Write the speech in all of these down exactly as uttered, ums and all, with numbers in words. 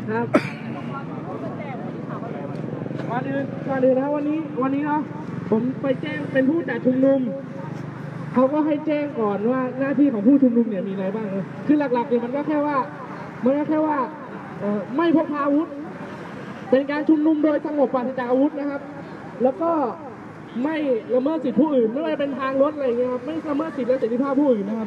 นะครับก่อนอื่นก่อนอื่นนะวันนี้วันนี้เนาะผมไปแจ้งเป็นผู้จัดชุมนุมเขาก็ให้แจ้งก่อนว่าหน้าที่ของผู้ชุมนุมเนี่ยมีอะไรบ้างนะคือหลักๆเนี่ยมันก็แค่ว่ามันก็แค่ว่าไม่พกพาอาวุธเป็นการชุมนุมโดยสงบปราศจากอาวุธนะครับแล้วก็ไม่ละเมิดสิทธิผู้อื่นไม่ว่าจะเป็นทางรถอะไรเงี้ยครับไม่ละเมิดสิทธิและเสรีภาพผู้อื่นนะครับ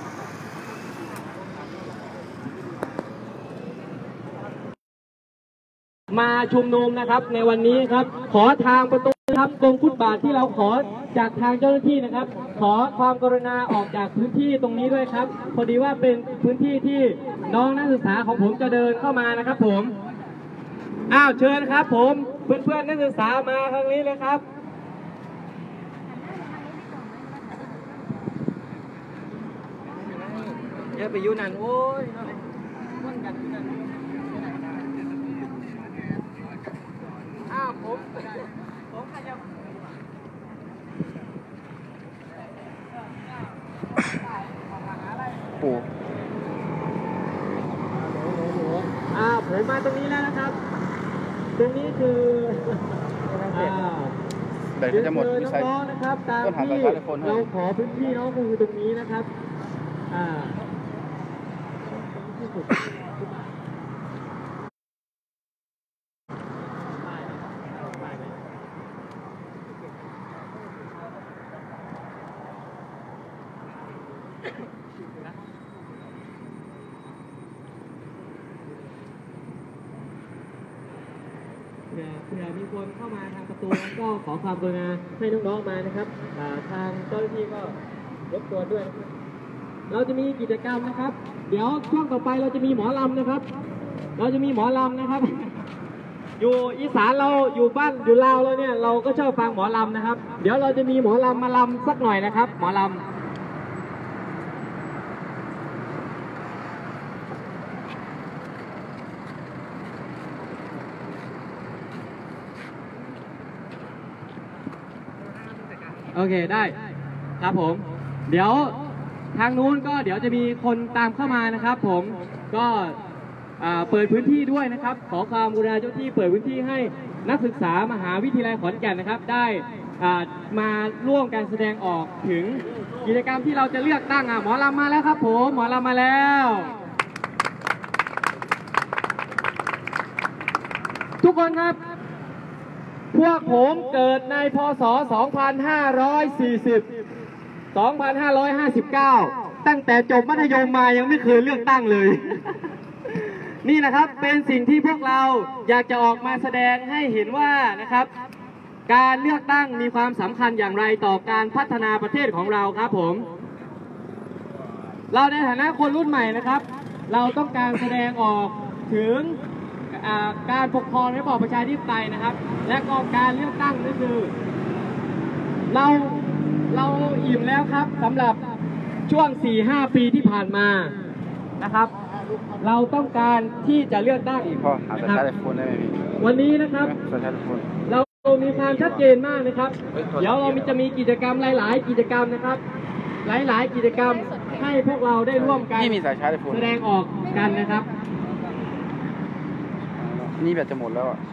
มาชุมนุมนะครับในวันนี้ครับขอทางประตูครับตรงฟุตบาทที่เราขอจากทางเจ้าหน้าที่นะครับขอความกรุณาออกจากพื้นที่ตรงนี้ด้วยครับพอดีว่าเป็นพื้นที่ที่น้องนักศึกษาของผมจะเดินเข้ามานะครับผมอ้าวเชิญครับผมเพื่อนๆนักศึกษามาทางนี้เลยครับเยอะไปอยู่นั่นโอ้ยคนกันอยู่นั่นอ้าวผมผมขยับปู่อ้าวผมมาตรงนี้แล้วนะครับตรงนี้คืออ้าวเดี๋ยวจะหมดน้องๆนะครับตามที่เราขอพื้นที่น้องคือตรงนี้นะครับอ่าเผื่อมีคนเข้ามาทางประตูแล้วก็ขอความกรุณาให้น้องๆมานะครับทางเจ้าหน้าที่ก็รบกวนด้วยนะครับเราจะมีกิจกรรมนะครับเดี๋ยวช่วงต่อไปเราจะมีหมอลำนะครับเราจะมีหมอลำนะครับอยู่อีสานเราอยู่บ้านอยู่ลาวเราเนี่ยเราก็ชอบฟังหมอลำนะครับเดี๋ยวเราจะมีหมอลำมาลำสักหน่อยนะครับหมอลำโอเคได้ครับผมเดี๋ยวทางนู้นก็เดี๋ยวจะมีคนตามเข้ามานะครับผมก็เปิดพื้นที่ด้วยนะครับขอความกรุณาเจ้าที่เปิดพื้นที่ให้นักศึกษามหาวิทยาลัยขอนแก่นนะครับได้มาร่วมการแสดงออกถึงกิจกรรมที่เราจะเลือกตั้งหมอลำมาแล้วครับผมหมอลำมาแล้วทุกคนครับพวกผมเกิดในพ.ศ. สองพันห้าร้อยสี่สิบ สองพันห้าร้อยห้าสิบเก้า ตั้งแต่จบมัธยมมายังไม่เคยเลือกตั้งเลย นี่นะครับเป็นสิ่งที่พวกเราอยากจะออกมาแสดงให้เห็นว่านะครับการเลือกตั้งมีความสำคัญอย่างไรต่อการพัฒนาประเทศของเราครับผมเราในฐานะคนรุ่นใหม่นะครับเราต้องการแสดงออกถึงการปกครองระบอบประชาธิปไตยนะครับและก็การเลือกตั้งนี่คือเราเราอิ่มแล้วครับสำหรับช่วง สี่ห้า ปีที่ผ่านมานะครับเราต้องการที่จะเลือกตั้งนะครับวันนี้นะครับเรามีความชัดเจนมากนะครับเดี๋ยวเราจะมีกิจกรรมหลายๆกิจกรรมนะครับหลายๆกิจกรรมให้พวกเราได้ร่วมกันแสดงออกกันนะครับนี่แบบจะหมดแล้วอ่ะ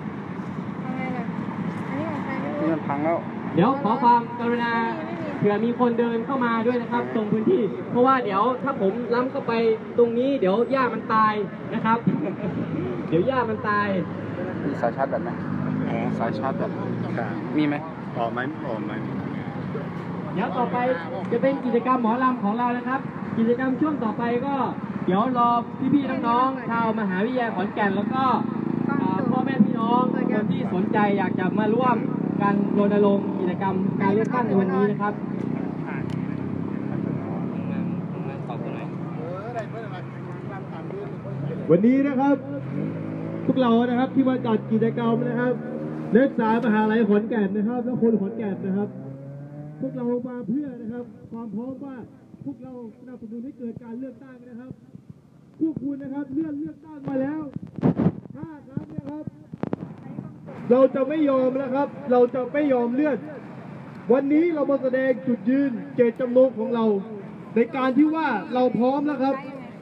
นี่มันพังแล้วเดี๋ยวขอความกรุณาเผื่อมีคนเดินเข้ามาด้วยนะครับตรงพื้นที่เพราะว่าเดี๋ยวถ้าผมล้ำเข้าไปตรงนี้เดี๋ยวหญ้ามันตายนะครับ เดี๋ยวหญ้ามันตายมีสายชาร์จแบบไหมอ๋อสายชาร์จแบบมีไหมอ๋อไม่อ๋อไม่เดี๋ยวต่อไปจะเป็นกิจกรรมหมอลำของเรานะครับกิจกรรมช่วงต่อไปก็เดี๋ยวรอพี่ๆน้องๆชาวมหาวิทยาลัยขอนแก่นแล้วก็พ่อแม่พี่น้องคนที่สนใจอยากจะมาร่วมการรณรงค์กิจกรรมการเลือกตั้งในวันนี้นะครับวันนี้นะครับพวกเรานะครับที่มาจัดกิจกรรมนะครับนักศึกษามหาวิทยาลัยขอนแก่นนะครับและคนขอนแก่นนะครับพวกเรามาเพื่อนะครับความพร้อมว่าพวกเราสนับสนุนให้เกิดการเลือกตั้งนะครับพวกคุณนะครับเลื่อนเลือกตั้งมาแล้วห้าครั้งนะครับเราจะไม่ยอมนะครับเราจะไม่ยอมเลื่อนวันนี้เรามาแสดงจุดยืนเจตจำนงของเราในการที่ว่าเราพร้อมแล้วครับ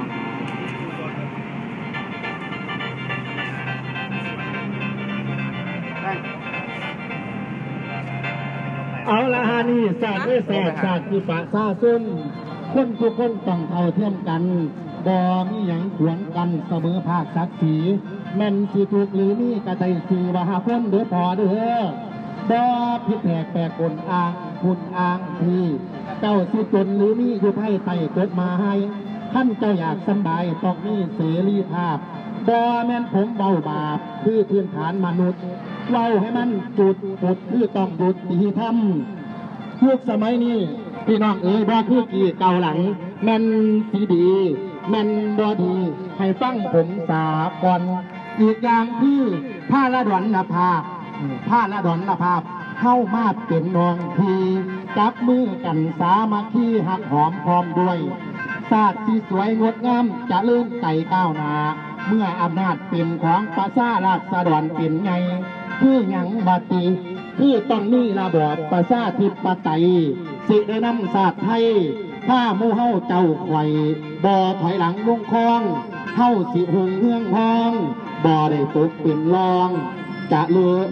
เอาละฮานี่ศาสตร์ด้วยศาสตร์ศาสตร์ที่ปะซาซุ่นคนทุกคนต้องเท่าเทียมกันบ่มีหยังขวงกันเสมอภาคศักดิ์ศรีแม่นสิถูกหรือมีกระไตสื่อว่าหาคนเด้อพอเด้อบ่ผิดแผกแปลกปนอ้างคุณอ้างที่เจ้าสิจนหรือมีอยู่ภายใต้กฎหมายท่านเจ้าอยากสบายต้องมีเสรีภาพบ่แม่นผมเบาบาปคือพื้นฐานมนุษย์เว้าให้มันจุดจุดคือต้องหยุดตีทำยุคสมัยนี้พี่น้องเอ๋ยบ่คือกี่เก่าหลังแม่นสีดีแม่นบ่ดีให้ฟังผมสาก่อนอีกอย่างคือผ้าละดอนละภาพผ้าละดอนละภาพเข้ามาเป็นน้องพีจับมือกันสามัคคีหักหอมพร้อมด้วยศาสตร์ที่สวยงดงามจะเลื่อนไก่ก้าวหน้าเมื่ออำนาจเป็นของประชาราษฎรเป็นไงคือหยังบัดนี้คือต้องมีระบอบประชาธิปไตยสิได้นำศาสตร์ไทยถ้ามู่เฮาเจ้าไข่บ่ถอยหลังลงคลองเฮาสิหงเฮืองห้องบ่ได้ตกเป็นรองจะเลือ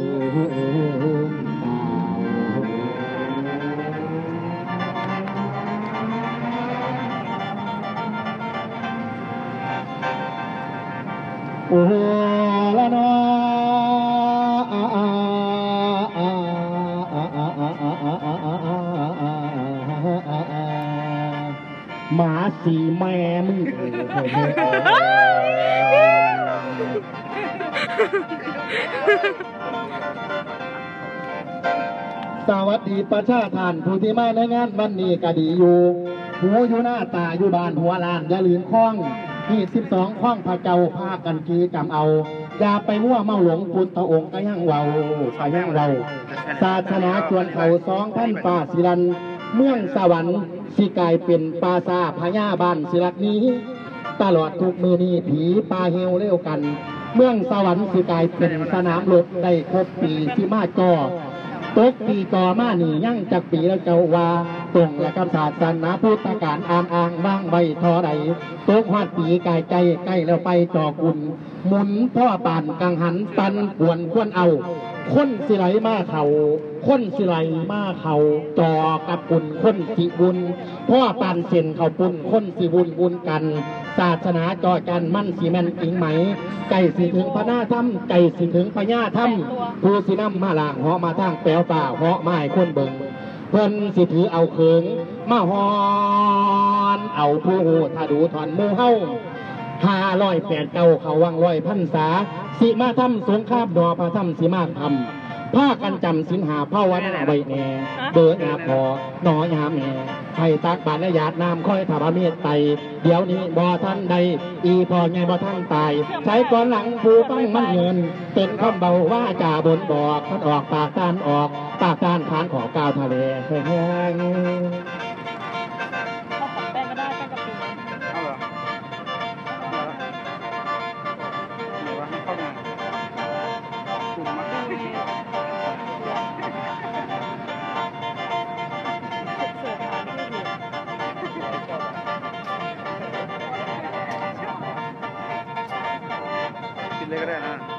โอ้ละนอหมาสีแม่มึงสวัสดีประชาชนผู้ที่มาในงานวันนี้ก็ดีอยู่หัวอยู่หน้าตาอยู่บ้านหัวลานอย่าลืมคล้องที่สิบสองคล้องพระเจ้าพากันกีกำเอาอย่าไปมั่วเมาหลงพุทธองค์ก็ยังเว้าก็ยังเราศาสนาชวนเขาสองท่านป่าศิลันเมืองสวรรค์สิกลายเป็นปราสาทพญาบ้านศิลักนี้ตลอดทุกมือนี้ผีปลาเฮวเลี้ยวกันเมืองสวรรค์สิกลายเป็นสนามรบได้ครบปีที่มาจอตกปีจอมาหนียั่งจากปีแล้วเจ้าว่าตรงและคำศาสนาพุทธการอ่านอ่างบ้างใบทอใดตกหัดปีกายใจใกล้แล้วไปจอกุลหมุนท่อป่านกังหันตันขวนควรเอาคนสิไหลมาเขาคนสิไหลมาเขาจอกับปุ่นคนสิบุญพ่อปานเส้นเขาปุ่นคนสิบุญบุญกันศาสนาจอกันมั่นสีแมนจริงไหมไก่สิถึงพระหน้าถ้ำไก่สิถึงพญาถ้ำผู้สิน้ำมาล่างเหาะมาทางแปลวป่าเหาะไม้คนเบิงเพิ่นสิถือเอาเขิงมาฮอนเอาผู้หูถ้าดูถอนมูเฮาห้าร้อยแปดเก้าเขาวังร้อยพันษาสิมาทำสงครามดอพระทำสิมาทำผ้ากันจำสินหาภาวนาใบแน่เดินอาพอหนอยาแม่ให้ตักบานญาตินามค่อยถาพระเมตไตเดี๋ยวนี้บ่ท่านใดอีพอไงบ่ท่านตายใช้ก่อนหลังผู้ฟังมันเงินเป็นคำเบาว่าจ่าบนบอกมันออกปากตานออกปากตานขานขอกาวทะเลแห้งแป้งก็ได้แป้งกะปิเอาเหรอหรือว่าให้เข้ามาจุ่มมากินเลยก็ได้นะ